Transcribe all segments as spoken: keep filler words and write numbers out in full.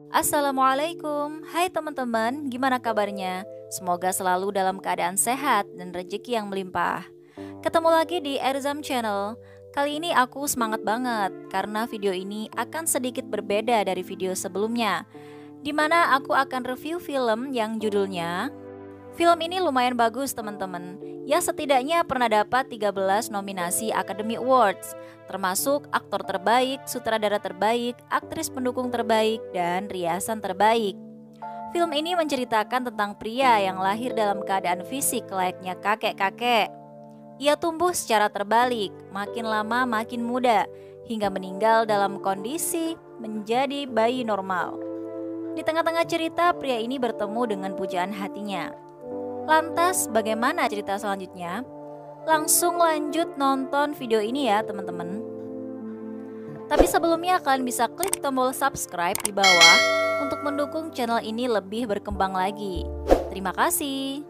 Assalamualaikum, hai teman-teman, gimana kabarnya? Semoga selalu dalam keadaan sehat dan rezeki yang melimpah. Ketemu lagi di Erzam Channel. Kali ini aku semangat banget karena video ini akan sedikit berbeda dari video sebelumnya, di mana aku akan review film yang judulnya. Film ini lumayan bagus teman-teman. Ya setidaknya pernah dapat tiga belas nominasi Academy Awards, termasuk aktor terbaik, sutradara terbaik, aktris pendukung terbaik, dan riasan terbaik. Film ini menceritakan tentang pria yang lahir dalam keadaan fisik layaknya kakek-kakek. Ia tumbuh secara terbalik, makin lama makin muda, hingga meninggal dalam kondisi menjadi bayi normal. Di tengah-tengah cerita, pria ini bertemu dengan pujaan hatinya. Lantas bagaimana cerita selanjutnya? Langsung lanjut nonton video ini ya teman-teman. Tapi sebelumnya kalian bisa klik tombol subscribe di bawah untuk mendukung channel ini lebih berkembang lagi. Terima kasih.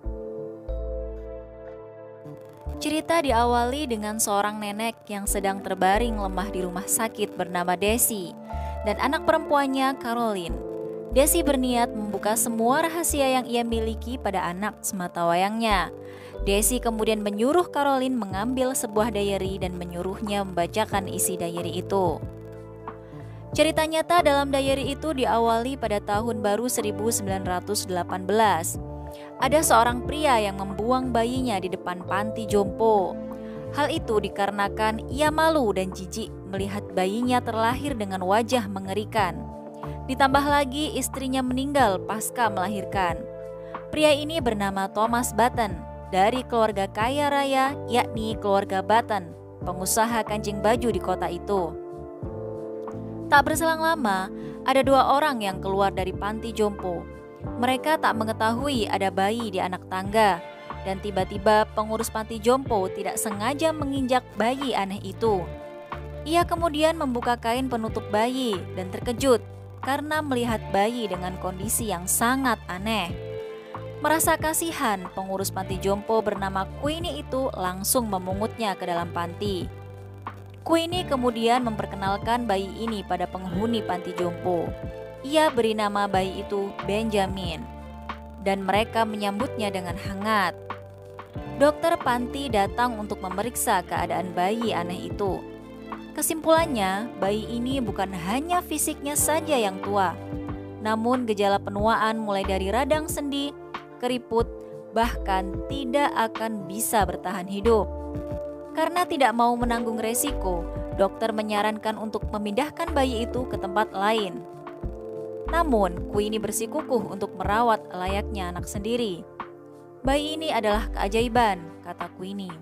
Cerita diawali dengan seorang nenek yang sedang terbaring lemah di rumah sakit bernama Desi dan anak perempuannya Caroline. Desi berniat membuka semua rahasia yang ia miliki pada anak sematawayangnya. Desi kemudian menyuruh Caroline mengambil sebuah diary dan menyuruhnya membacakan isi diary itu. Cerita nyata dalam diary itu diawali pada tahun baru seribu sembilan ratus delapan belas. Ada seorang pria yang membuang bayinya di depan panti jompo. Hal itu dikarenakan ia malu dan jijik melihat bayinya terlahir dengan wajah mengerikan. Ditambah lagi istrinya meninggal pasca melahirkan. Pria ini bernama Thomas Button dari keluarga kaya raya, yakni keluarga Button, pengusaha kancing baju di kota itu. Tak berselang lama, ada dua orang yang keluar dari panti jompo. Mereka tak mengetahui ada bayi di anak tangga, dan tiba-tiba pengurus panti jompo tidak sengaja menginjak bayi aneh itu. Ia kemudian membuka kain penutup bayi dan terkejut karena melihat bayi dengan kondisi yang sangat aneh. Merasa kasihan, pengurus panti jompo bernama Queenie itu langsung memungutnya ke dalam panti. Queenie kemudian memperkenalkan bayi ini pada penghuni panti jompo. Ia beri nama bayi itu Benjamin, dan mereka menyambutnya dengan hangat. Dokter panti datang untuk memeriksa keadaan bayi aneh itu. Kesimpulannya, bayi ini bukan hanya fisiknya saja yang tua, namun gejala penuaan mulai dari radang sendi, keriput, bahkan tidak akan bisa bertahan hidup. Karena tidak mau menanggung resiko, dokter menyarankan untuk memindahkan bayi itu ke tempat lain. Namun, Queenie bersikukuh untuk merawat layaknya anak sendiri. Bayi ini adalah keajaiban, kata Queenie.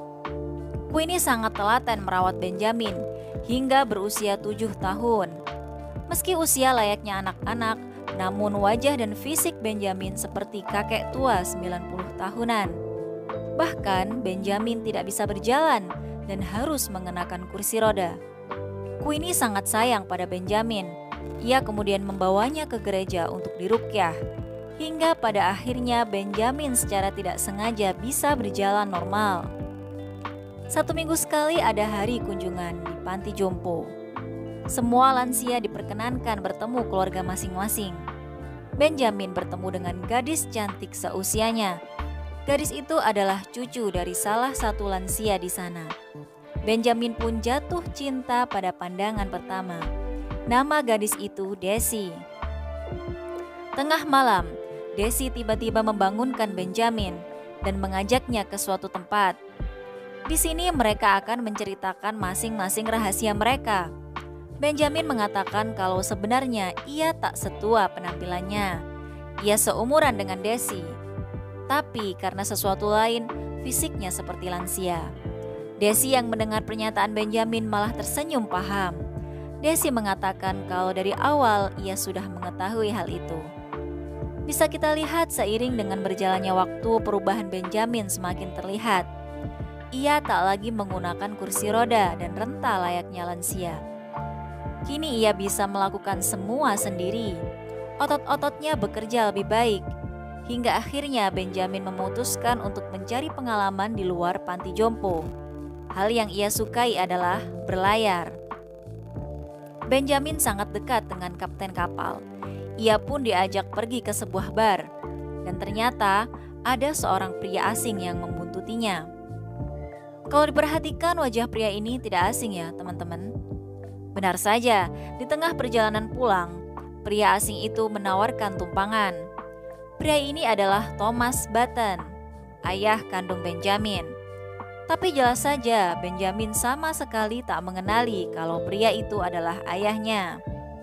Queenie sangat telaten merawat Benjamin hingga berusia tujuh tahun. Meski usia layaknya anak-anak, namun wajah dan fisik Benjamin seperti kakek tua sembilan puluh tahunan. Bahkan Benjamin tidak bisa berjalan dan harus mengenakan kursi roda. Queenie sangat sayang pada Benjamin. Ia kemudian membawanya ke gereja untuk diruqyah. Hingga pada akhirnya Benjamin secara tidak sengaja bisa berjalan normal. Satu minggu sekali ada hari kunjungan di panti jompo. Semua lansia diperkenankan bertemu keluarga masing-masing. Benjamin bertemu dengan gadis cantik seusianya. Gadis itu adalah cucu dari salah satu lansia di sana. Benjamin pun jatuh cinta pada pandangan pertama. Nama gadis itu Desi. Tengah malam, Desi tiba-tiba membangunkan Benjamin dan mengajaknya ke suatu tempat. Di sini mereka akan menceritakan masing-masing rahasia mereka. Benjamin mengatakan kalau sebenarnya ia tak setua penampilannya. Ia seumuran dengan Desi. Tapi karena sesuatu lain, fisiknya seperti lansia. Desi yang mendengar pernyataan Benjamin malah tersenyum paham. Desi mengatakan kalau dari awal ia sudah mengetahui hal itu. Bisa kita lihat seiring dengan berjalannya waktu, perubahan Benjamin semakin terlihat. Ia tak lagi menggunakan kursi roda dan renta layaknya lansia. Kini ia bisa melakukan semua sendiri. Otot-ototnya bekerja lebih baik. Hingga akhirnya Benjamin memutuskan untuk mencari pengalaman di luar panti jompo. Hal yang ia sukai adalah berlayar. Benjamin sangat dekat dengan kapten kapal. Ia pun diajak pergi ke sebuah bar, dan ternyata ada seorang pria asing yang membuntutinya. Kalau diperhatikan, wajah pria ini tidak asing ya teman-teman. Benar saja, di tengah perjalanan pulang, pria asing itu menawarkan tumpangan. Pria ini adalah Thomas Button, ayah kandung Benjamin. Tapi jelas saja Benjamin sama sekali tak mengenali kalau pria itu adalah ayahnya.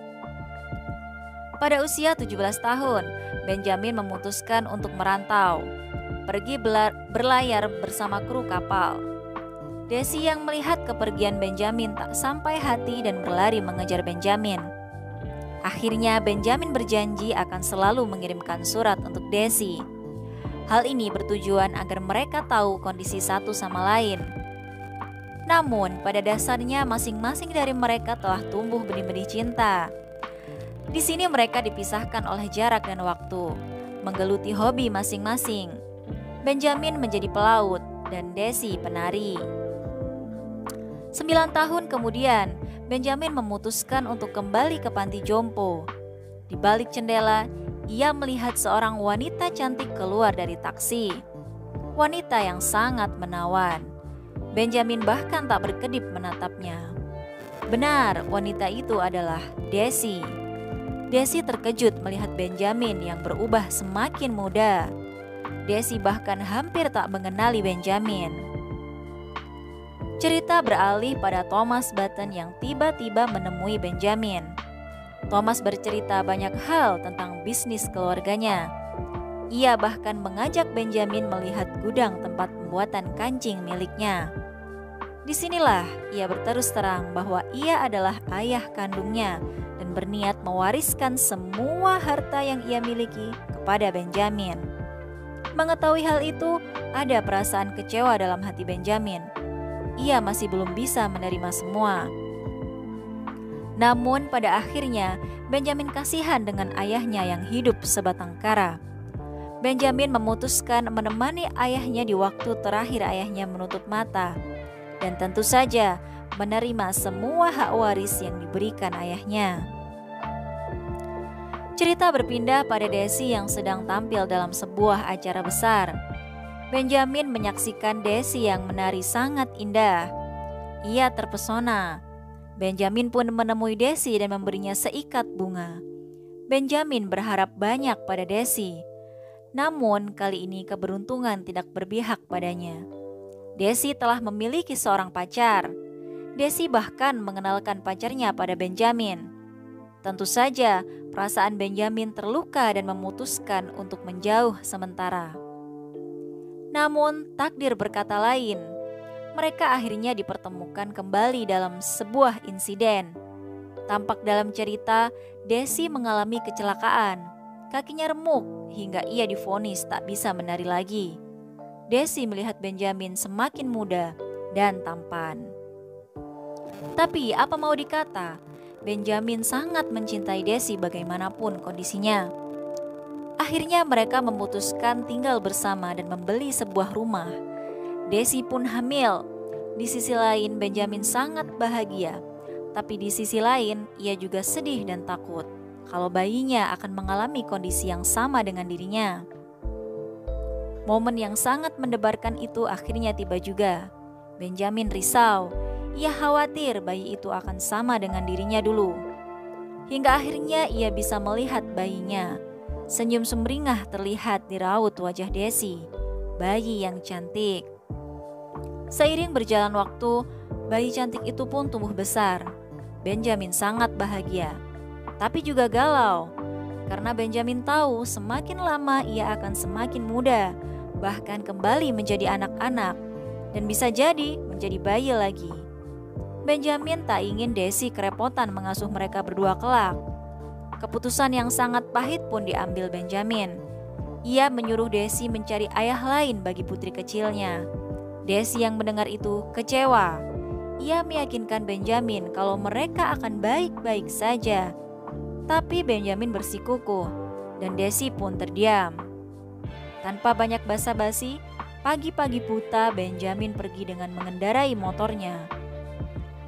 Pada usia tujuh belas tahun, Benjamin memutuskan untuk merantau, pergi berlayar bersama kru kapal. Desi yang melihat kepergian Benjamin tak sampai hati dan berlari mengejar Benjamin. Akhirnya Benjamin berjanji akan selalu mengirimkan surat untuk Desi. Hal ini bertujuan agar mereka tahu kondisi satu sama lain. Namun pada dasarnya masing-masing dari mereka telah tumbuh benih-benih cinta. Di sini mereka dipisahkan oleh jarak dan waktu, menggeluti hobi masing-masing. Benjamin menjadi pelaut dan Desi penari. Sembilan tahun kemudian, Benjamin memutuskan untuk kembali ke panti jompo. Di balik jendela, ia melihat seorang wanita cantik keluar dari taksi. Wanita yang sangat menawan. Benjamin bahkan tak berkedip menatapnya. Benar, wanita itu adalah Desi. Desi terkejut melihat Benjamin yang berubah semakin muda. Desi bahkan hampir tak mengenali Benjamin. Cerita beralih pada Thomas Button yang tiba-tiba menemui Benjamin. Thomas bercerita banyak hal tentang bisnis keluarganya. Ia bahkan mengajak Benjamin melihat gudang tempat pembuatan kancing miliknya. Disinilah ia berterus terang bahwa ia adalah ayah kandungnya dan berniat mewariskan semua harta yang ia miliki kepada Benjamin. Mengetahui hal itu, ada perasaan kecewa dalam hati Benjamin. Ia masih belum bisa menerima semua. Namun pada akhirnya Benjamin kasihan dengan ayahnya yang hidup sebatang kara. Benjamin memutuskan menemani ayahnya di waktu terakhir ayahnya menutup mata, dan tentu saja menerima semua hak waris yang diberikan ayahnya. Cerita berpindah pada Desi yang sedang tampil dalam sebuah acara besar. Benjamin menyaksikan Desi yang menari sangat indah. Ia terpesona. Benjamin pun menemui Desi dan memberinya seikat bunga. Benjamin berharap banyak pada Desi. Namun kali ini keberuntungan tidak berpihak padanya. Desi telah memiliki seorang pacar. Desi bahkan mengenalkan pacarnya pada Benjamin. Tentu saja perasaan Benjamin terluka dan memutuskan untuk menjauh sementara. Namun takdir berkata lain. Mereka akhirnya dipertemukan kembali dalam sebuah insiden. Tampak dalam cerita, Desi mengalami kecelakaan. Kakinya remuk hingga ia divonis tak bisa menari lagi. Desi melihat Benjamin semakin muda dan tampan. Tapi apa mau dikata, Benjamin sangat mencintai Desi bagaimanapun kondisinya. Akhirnya mereka memutuskan tinggal bersama dan membeli sebuah rumah. Desi pun hamil. Di sisi lain Benjamin sangat bahagia, tapi di sisi lain ia juga sedih dan takut kalau bayinya akan mengalami kondisi yang sama dengan dirinya. Momen yang sangat mendebarkan itu akhirnya tiba juga. Benjamin risau, ia khawatir bayi itu akan sama dengan dirinya dulu. Hingga akhirnya ia bisa melihat bayinya. Senyum sumringah terlihat di raut wajah Desi, bayi yang cantik. Seiring berjalan waktu, bayi cantik itu pun tumbuh besar. Benjamin sangat bahagia, tapi juga galau. Karena Benjamin tahu semakin lama ia akan semakin muda, bahkan kembali menjadi anak-anak, dan bisa jadi menjadi bayi lagi. Benjamin tak ingin Desi kerepotan mengasuh mereka berdua kelak. Keputusan yang sangat pahit pun diambil Benjamin. Ia menyuruh Desi mencari ayah lain bagi putri kecilnya. Desi yang mendengar itu kecewa. Ia meyakinkan Benjamin kalau mereka akan baik-baik saja. Tapi Benjamin bersikukuh dan Desi pun terdiam. Tanpa banyak basa-basi, pagi-pagi buta Benjamin pergi dengan mengendarai motornya.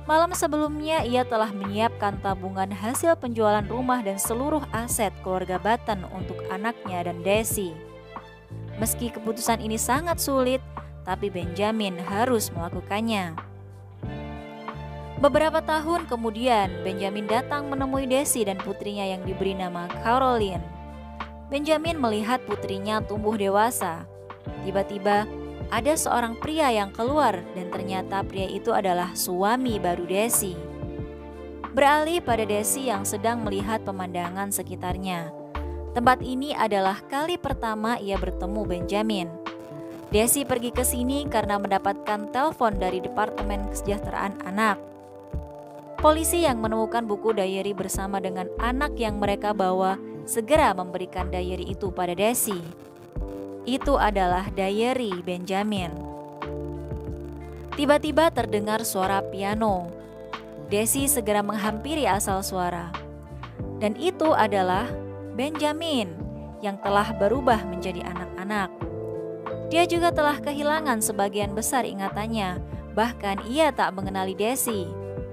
Malam sebelumnya ia telah menyiapkan tabungan hasil penjualan rumah dan seluruh aset keluarga Button untuk anaknya dan Desi. Meski keputusan ini sangat sulit, tapi Benjamin harus melakukannya. Beberapa tahun kemudian, Benjamin datang menemui Desi dan putrinya yang diberi nama Caroline. Benjamin melihat putrinya tumbuh dewasa. Tiba-tiba, ada seorang pria yang keluar dan ternyata pria itu adalah suami baru Desi. Beralih pada Desi yang sedang melihat pemandangan sekitarnya. Tempat ini adalah kali pertama ia bertemu Benjamin. Desi pergi ke sini karena mendapatkan telepon dari Departemen Kesejahteraan Anak. Polisi yang menemukan buku diary bersama dengan anak yang mereka bawa segera memberikan diary itu pada Desi. Itu adalah diary Benjamin. Tiba-tiba terdengar suara piano. Desi segera menghampiri asal suara. Dan itu adalah Benjamin yang telah berubah menjadi anak-anak. Dia juga telah kehilangan sebagian besar ingatannya, bahkan ia tak mengenali Desi.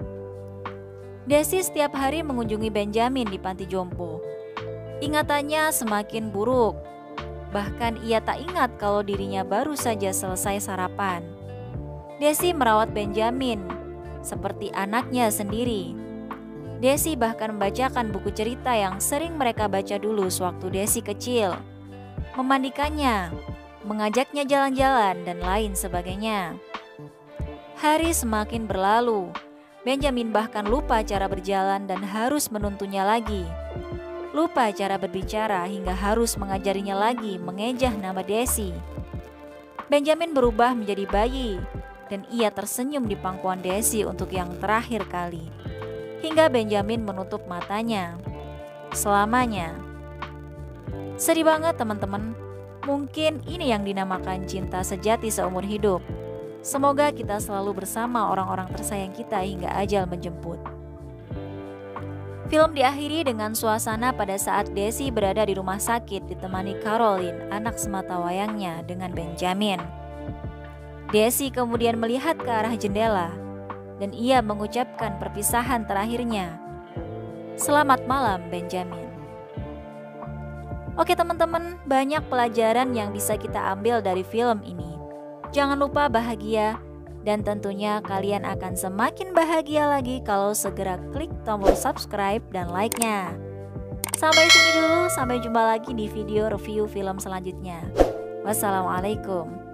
Desi setiap hari mengunjungi Benjamin di panti jompo. Ingatannya semakin buruk. Bahkan ia tak ingat kalau dirinya baru saja selesai sarapan. Desi merawat Benjamin seperti anaknya sendiri. Desi bahkan membacakan buku cerita yang sering mereka baca dulu sewaktu Desi kecil. Memandikannya, mengajaknya jalan-jalan, dan lain sebagainya. Hari semakin berlalu. Benjamin bahkan lupa cara berjalan dan harus menuntunnya lagi. Lupa cara berbicara hingga harus mengajarinya lagi mengejah nama Desi. Benjamin berubah menjadi bayi dan ia tersenyum di pangkuan Desi untuk yang terakhir kali. Hingga Benjamin menutup matanya selamanya. Sedih banget teman-teman. Mungkin ini yang dinamakan cinta sejati seumur hidup. Semoga kita selalu bersama orang-orang tersayang kita hingga ajal menjemput. Film diakhiri dengan suasana pada saat Desi berada di rumah sakit ditemani Caroline, anak sematawayangnya, dengan Benjamin. Desi kemudian melihat ke arah jendela dan ia mengucapkan perpisahan terakhirnya. Selamat malam, Benjamin. Oke teman-teman, banyak pelajaran yang bisa kita ambil dari film ini. Jangan lupa bahagia. Dan tentunya kalian akan semakin bahagia lagi kalau segera klik tombol subscribe dan like-nya. Sampai sini dulu, sampai jumpa lagi di video review film selanjutnya. Wassalamualaikum.